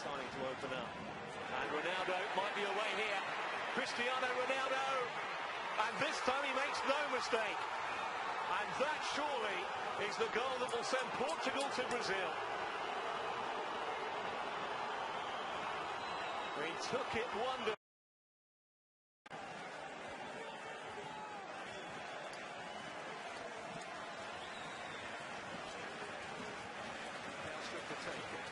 starting to open up. And Ronaldo might be away here. Cristiano Ronaldo. And this time he makes no mistake. And that surely is the goal that will send Portugal to Brazil. He took it wonderfully. To take it.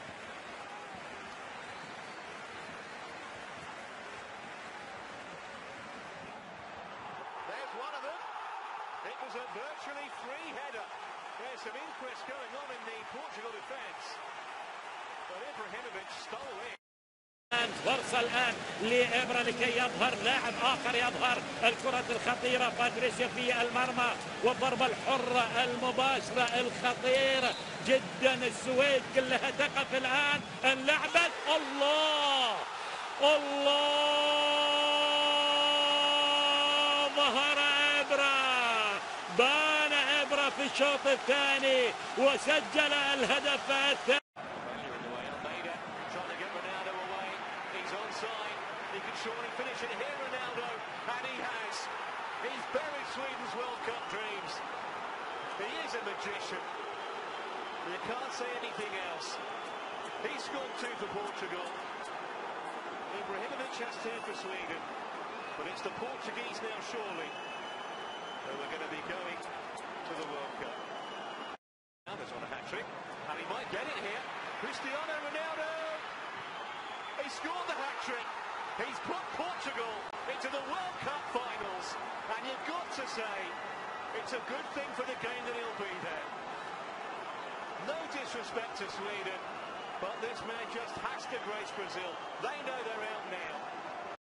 There's one of them. It was a virtually free header. There's some interest going on in the Portugal defence. But Ibrahimovic stole it. فرصة الآن لإبرة لكي يظهر لاعب آخر، يظهر الكرة الخطيرة باتريسيا في المرمى والضربة الحرة المباشرة الخطيرة جدا. السويد كلها تقف الآن. اللعبة الله ظهر إبرة، بان إبرة في الشوط الثاني وسجل الهدف الثاني. He can surely finish it here, Ronaldo, and he has. He's buried Sweden's World Cup dreams. He is a magician. You can't say anything else. He scored 2 for Portugal. Ibrahimovic has 2 for Sweden. But it's the Portuguese now, surely, who are going to be going to the World Cup. Ronaldo's on a hat-trick, and he might get it here. Cristiano Ronaldo! He scored the hat-trick. He's put Portugal into the World Cup finals, and you've got to say it's a good thing for the game that he'll be there. No disrespect to Sweden, but this man just has to grace Brazil. They know they're